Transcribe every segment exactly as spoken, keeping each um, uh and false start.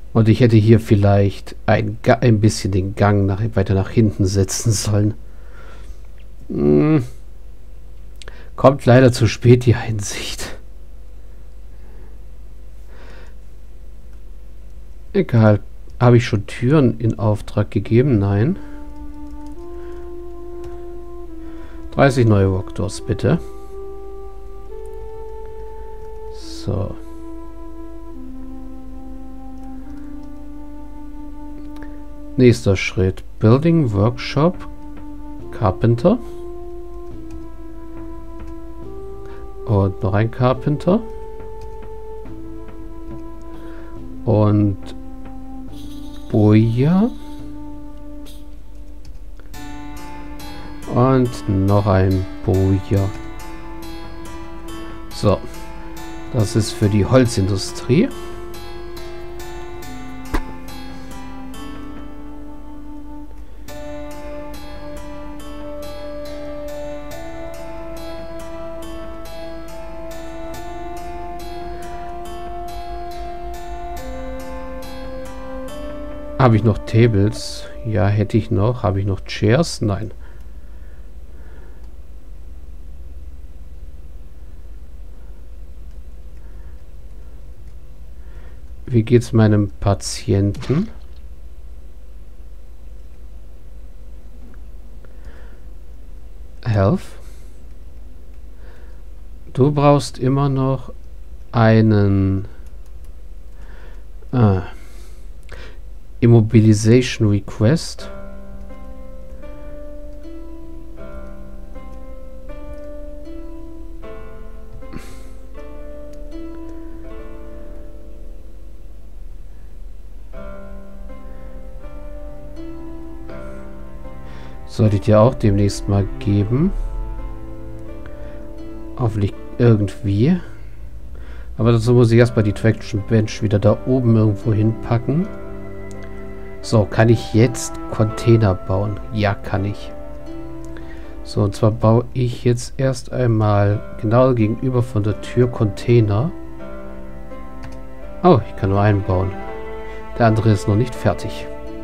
Und ich hätte hier vielleicht ein, ein bisschen den Gang nach, weiter nach hinten setzen sollen. Hm. Kommt leider zu spät, die Einsicht. Egal. Habe ich schon Türen in Auftrag gegeben? Nein. dreißig neue Walkdoors, bitte. So. Nächster Schritt. Building Workshop Carpenter. Und noch ein Carpenter. Und Boja. Und noch ein Boja. So. Das ist für die Holzindustrie. Habe ich noch Tables? Ja, hätte ich noch. Habe ich noch Chairs? Nein. Wie geht's meinem Patienten? Health. Du brauchst immer noch einen ah, Immobilization Request. Sollte ich dir auch demnächst mal geben. Hoffentlich irgendwie. Aber dazu muss ich erstmal die Traction Bench wieder da oben irgendwo hinpacken. So, kann ich jetzt Container bauen? Ja, kann ich. So, und zwar baue ich jetzt erst einmal genau gegenüber von der Tür Container. Oh, ich kann nur einen bauen. Der andere ist noch nicht fertig.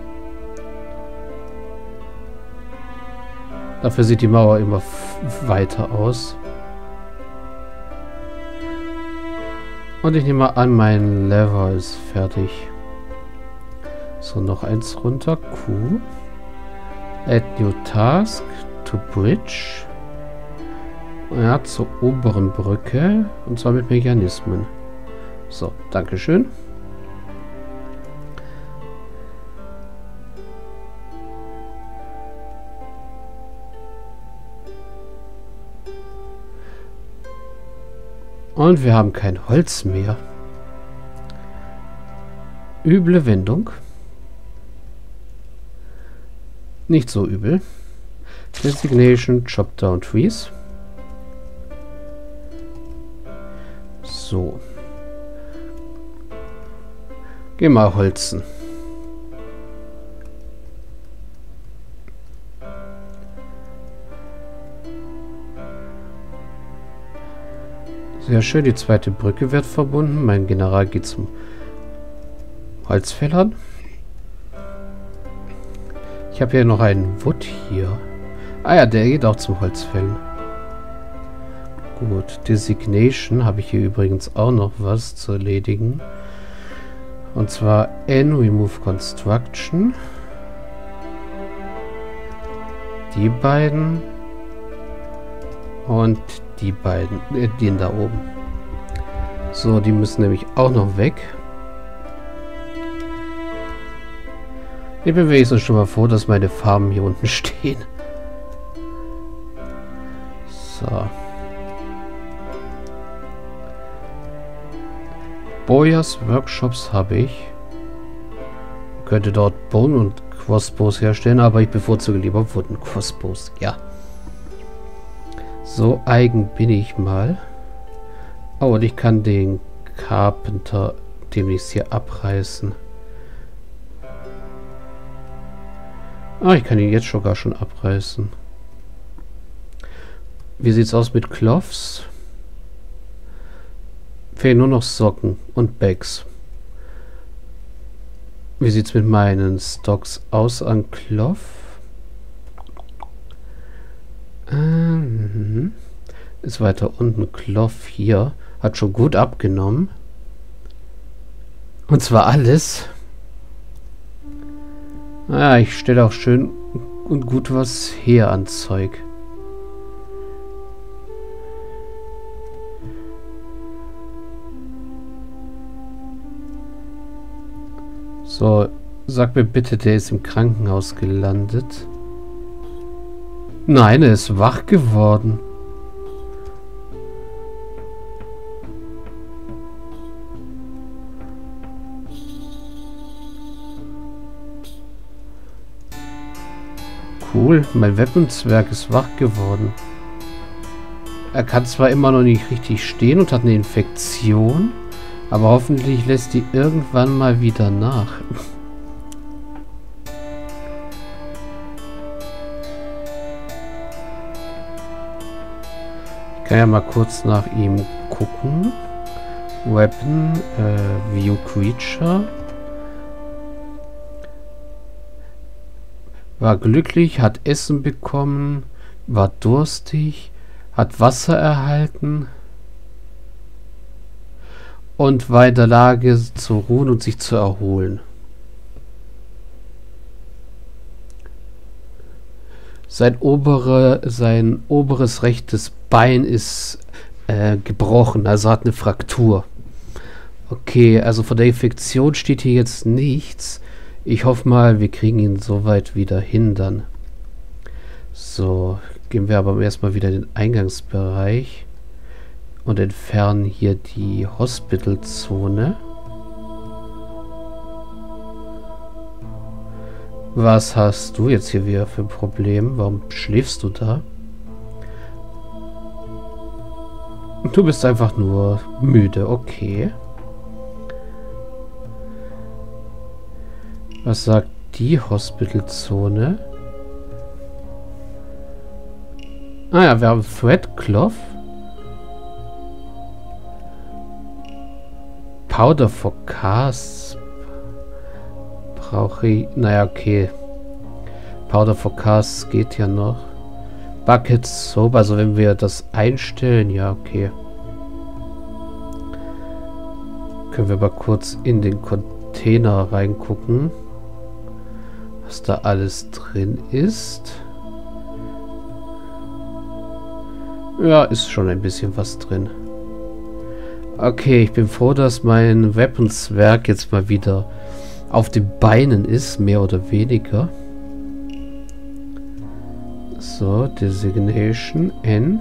Dafür sieht die Mauer immer weiter aus. Und ich nehme mal an, mein Lever ist fertig. So, noch eins runter. Q. Add new task to bridge. Ja, zur oberen Brücke. Und zwar mit Mechanismen. So, Dankeschön. Und wir haben kein Holz mehr. Üble Wendung. Nicht so übel. Designation, Chop Down Trees. So. Geh mal holzen. Sehr schön, die zweite Brücke wird verbunden. Mein General geht zum Holzfällern. Ich habe hier noch einen Wood hier. Ah ja, der geht auch zum Holzfällen. Gut, Designation habe ich hier übrigens auch noch was zu erledigen. Und zwar N Remove Construction. Die beiden. Und die beiden, äh, den da oben. So, die müssen nämlich auch noch weg. Ich bin wenigstens schon mal froh, dass meine Farben hier unten stehen. So. Boyas Workshops habe ich. Könnte dort Bone und Crossbows herstellen, aber ich bevorzuge lieber Wooden Crossbows. Ja. So eigen bin ich mal. Oh, und ich kann den Carpenter demnächst hier abreißen. Ah, ich kann ihn jetzt sogar schon abreißen. Wie sieht's aus mit Cloths? Fehlen nur noch Socken und Bags. Wie sieht es mit meinen Stocks aus an Cloth? Ähm, ist weiter unten. Cloth hier. Hat schon gut abgenommen. Und zwar alles. Ah, ich stelle auch schön und gut was her an Zeug. So, sag mir bitte, der ist im Krankenhaus gelandet. Nein, er ist wach geworden. Cool, mein Weaponswerk ist wach geworden. Er kann zwar immer noch nicht richtig stehen und hat eine Infektion, aber hoffentlich lässt die irgendwann mal wieder nach. Ich kann ja mal kurz nach ihm gucken. Weapon, äh, View Creature. War glücklich, hat Essen bekommen, war durstig, hat Wasser erhalten und war in der Lage zu ruhen und sich zu erholen. Sein, obere, sein oberes rechtes Bein ist äh, gebrochen, also hat eine Fraktur. Okay, also von der Infektion steht hier jetzt nichts. Ich hoffe mal, wir kriegen ihn soweit wieder hin dann. So, gehen wir aber erstmal wieder in den Eingangsbereich und entfernen hier die Hospitalzone. Was hast du jetzt hier wieder für ein Problem? Warum schläfst du da? Du bist einfach nur müde, okay. Was sagt die Hospitalzone? Ah ja, wir haben Threadcloth. Powder for Casts. Brauche ich... Naja, okay. Powder for Casts geht ja noch. Bucket Soap, also wenn wir das einstellen, ja, okay. Können wir mal kurz in den Container reingucken. Was da alles drin ist. Ja, ist schon ein bisschen was drin. Okay, ich bin froh, dass mein Weaponswerk jetzt mal wieder auf den Beinen ist, mehr oder weniger. So, Designation N.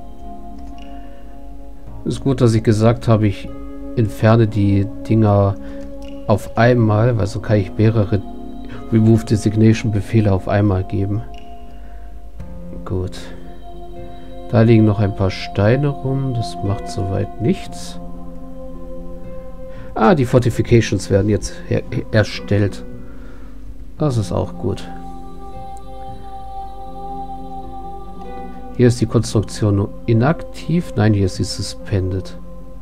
Ist gut, dass ich gesagt habe, ich entferne die Dinger auf einmal, weil so kann ich mehrere Remove Designation Befehle auf einmal geben. Gut. Da liegen noch ein paar Steine rum. Das macht soweit nichts. Ah, die Fortifications werden jetzt her erstellt. Das ist auch gut. Hier ist die Konstruktion nur inaktiv. Nein, hier ist sie suspended.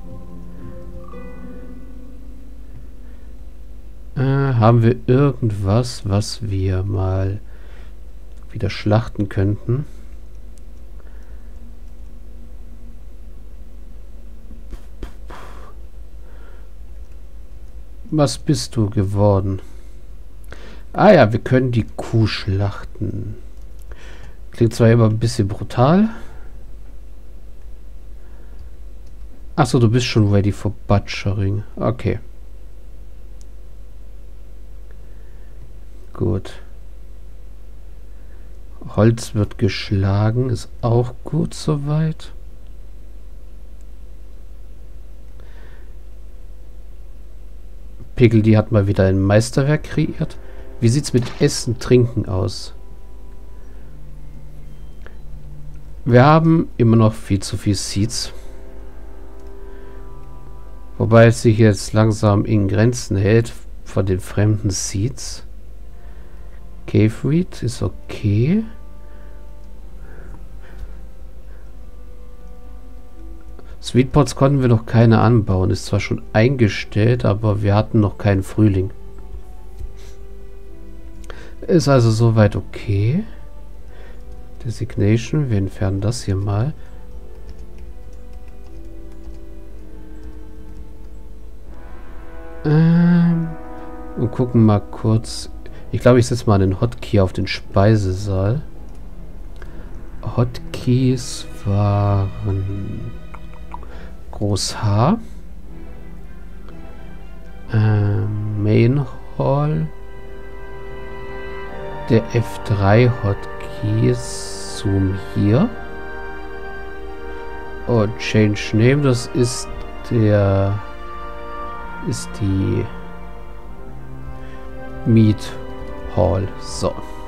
Äh, haben wir irgendwas, was wir mal wieder schlachten könnten? Was bist du geworden? Ah ja, wir können die Kuh schlachten. Klingt zwar immer ein bisschen brutal. Achso, du bist schon ready for butchering. Okay. Gut. Holz wird geschlagen. Ist auch gut soweit. Pickel, die hat mal wieder ein Meisterwerk kreiert. Wie sieht's mit Essen, Trinken aus? Wir haben immer noch viel zu viel Seeds. Wobei es sich jetzt langsam in Grenzen hält von den fremden Seeds. Cave Reed ist okay. Sweetpots konnten wir noch keine anbauen. Ist zwar schon eingestellt, aber wir hatten noch keinen Frühling. Ist also soweit okay. Designation, wir entfernen das hier mal. Ähm, und gucken mal kurz. Ich glaube, ich setze mal den Hotkey auf den Speisesaal. Hotkeys waren Groß H. Ähm, Main Hall. Der F drei Hotkey ist Zoom hier. Und Change Name, das ist der ist die Meet Hall. So.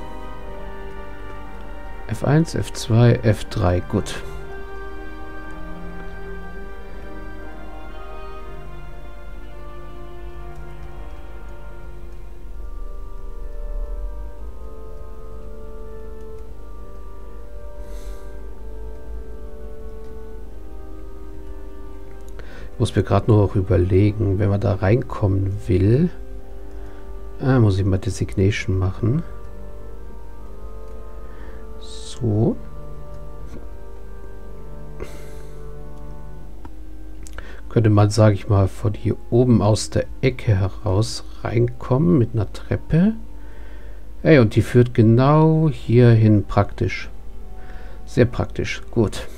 F eins, F zwei, F drei. Gut. Ich muss mir gerade noch überlegen, wenn man da reinkommen will, äh, muss ich mal Designation machen. So. Könnte man, sage ich mal, von hier oben aus der Ecke heraus reinkommen mit einer Treppe. Ey, und die führt genau hier hin, praktisch. Sehr praktisch. Gut.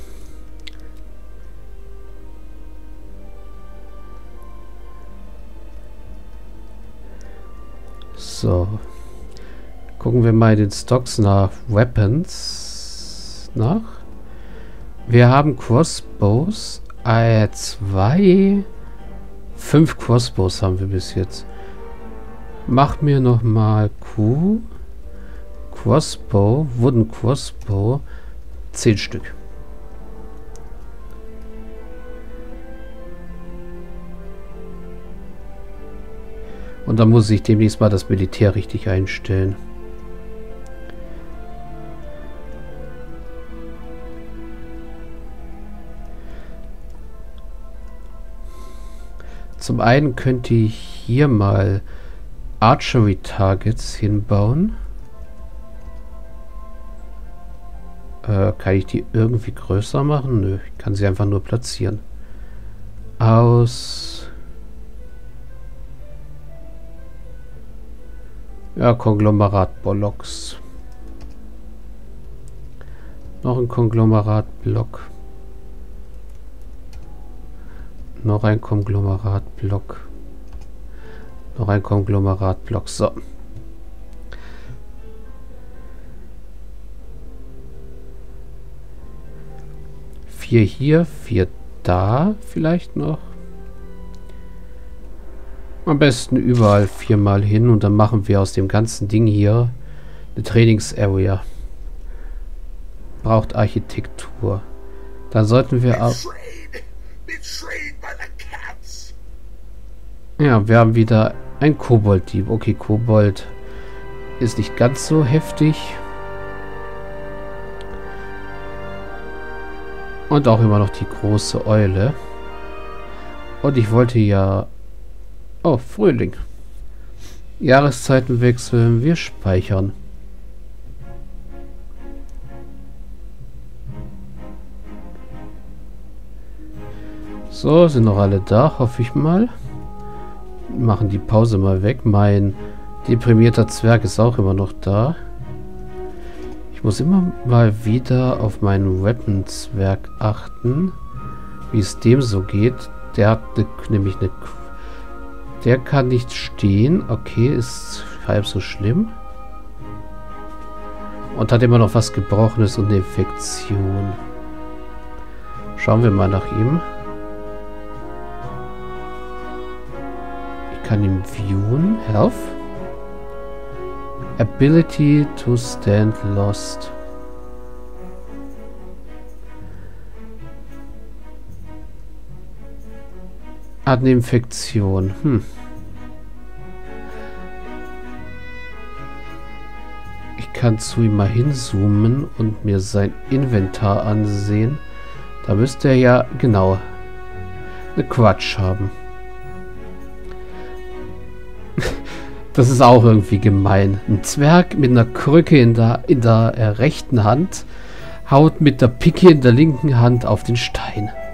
So. Gucken wir mal in den Stocks nach Weapons nach. Wir haben Crossbows. Äh, zwei. Fünf Crossbows haben wir bis jetzt. Mach mir noch mal Q. Crossbow. Wooden Crossbow. Zehn Stück. Und dann muss ich demnächst mal das Militär richtig einstellen. Zum einen könnte ich hier mal Archery Targets hinbauen. Äh, kann ich die irgendwie größer machen? Nö, ich kann sie einfach nur platzieren. Aus... Ja, Konglomerat-Blocks. Noch ein Konglomerat-Block. Noch ein Konglomerat-Block. Noch ein Konglomerat-Block. So. Vier hier, vier da vielleicht noch. Am besten überall viermal hin und dann machen wir aus dem ganzen Ding hier eine Trainings-Area. Braucht Architektur. Dann sollten wir auch... Ja, wir haben wieder ein Kobold-Dieb. Okay, Kobold ist nicht ganz so heftig. Und auch immer noch die große Eule. Und ich wollte ja... Oh, Frühling. Jahreszeiten wechseln. Wir speichern. So, sind noch alle da, hoffe ich mal. Machen die Pause mal weg. Mein deprimierter Zwerg ist auch immer noch da. Ich muss immer mal wieder auf meinen Weapon-Zwerg achten, wie es dem so geht. Der hat ne, nämlich eine... Der kann nicht stehen. Okay, ist halb so schlimm. Und hat immer noch was Gebrochenes und eine Infektion. Schauen wir mal nach ihm. Ich kann ihn viewen. Health. Ability to stand lost. Hat eine Infektion. Hm. Ich kann zu ihm mal hinzoomen und mir sein Inventar ansehen. Da müsste er ja, genau, eine Quatsch haben. Das ist auch irgendwie gemein. Ein Zwerg mit einer Krücke in der, in der äh, rechten Hand haut mit der Picke in der linken Hand auf den Stein.